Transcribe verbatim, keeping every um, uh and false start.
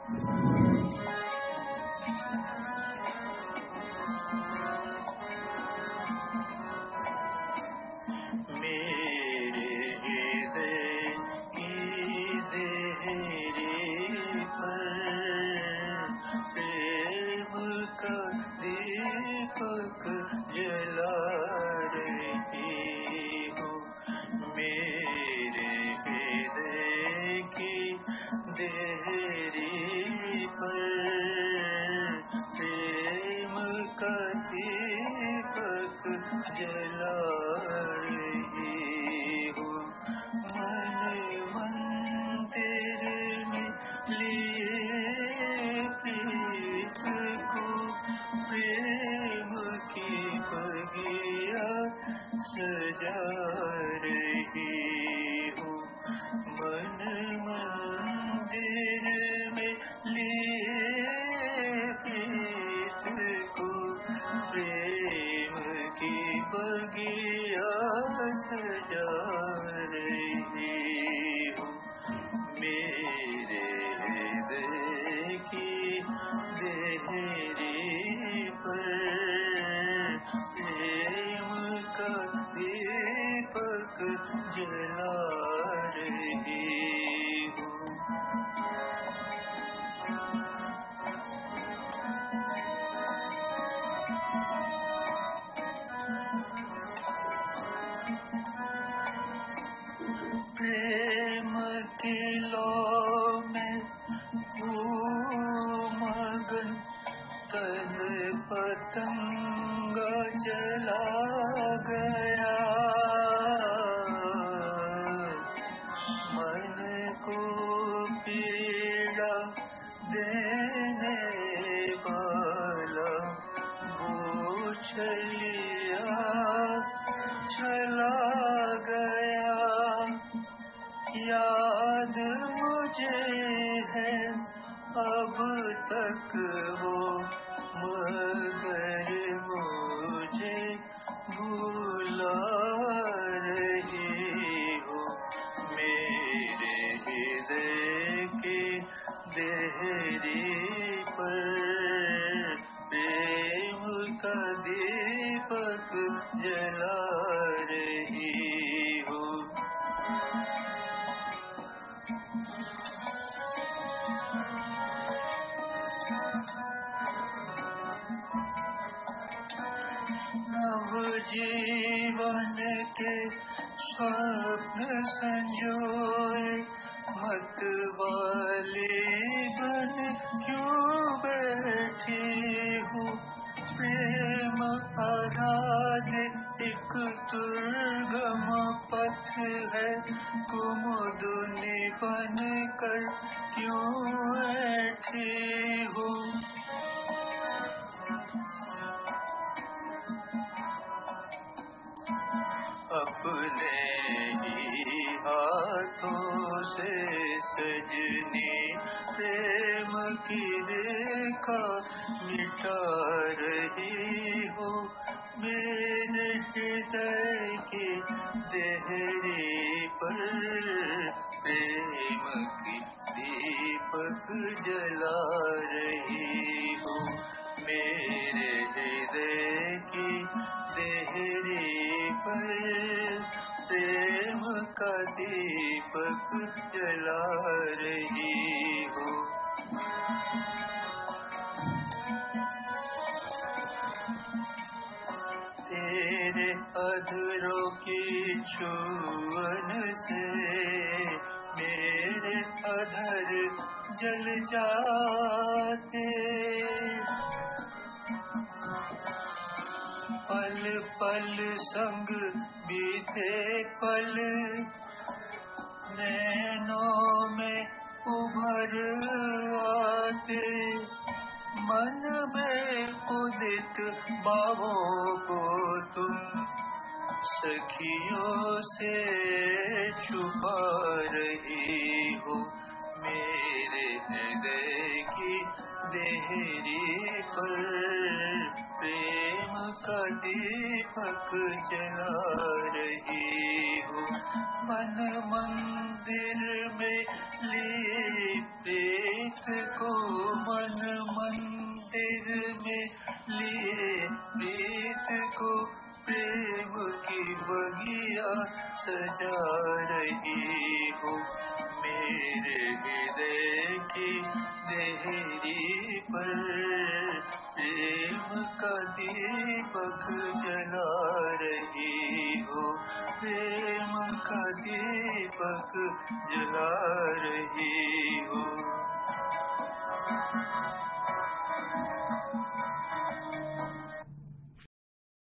मेरे हृदय की देहरी पर प्रेम का दीपक जला रही हो। मेरे हृदय की देहरी पर प्रेम का दीपक जला रही हो। मन मंदिर में लिए प्रीत को प्रेम की बगिया सजा रही हो। मन मंदिर में लिए प्रीत को प्रेम की बगिया सजा रही हो। मेरे हृदय की देहरी पर प्रेम का दीपक जला रही हो। प्रेम की लौ में मगन तन पतंग जला गया। मन को पीड़ा देने वाला वो छलिया चला गया। याद मुझे है अब तक वो, मगर मुझे भुला रही हो। मेरे हृदय की देहरी पर प्रेम का दीपक जला रही हो। नव जीवन के स्वप्न संजोए मत वाली बन क्यों बैठी हूँ। प्रेम आराध एक दुर्गम पथ है, कुमुदुनी बन कर क्यों बैठी हूँ। अपने ही हाथों से सजनी प्रेम की रेखा मिटा रही हो। मेरे हृदय की देहरी पर प्रेम की दीपक जला रही हो। मेरे हृदय की देहरी पर प्रेम का दीपक जला रही हो। तेरे अधरों की छुअन से मेरे अधर जल जाते। पल पल संग बीते पल नैनों में उभर आते। मन में उदित बाहों को तुम सखियों से छुपा रही हो। मेरे हृदय की देहरी पर प्रेम का दीपक जला रही हो। मन मंदिर में लिए प्रीत को बगिया सजा रही हो मेरे हृदय की देहरी पर। प्रेम का दीपक जला रही हो प्रेम का दीपक जला रही हो।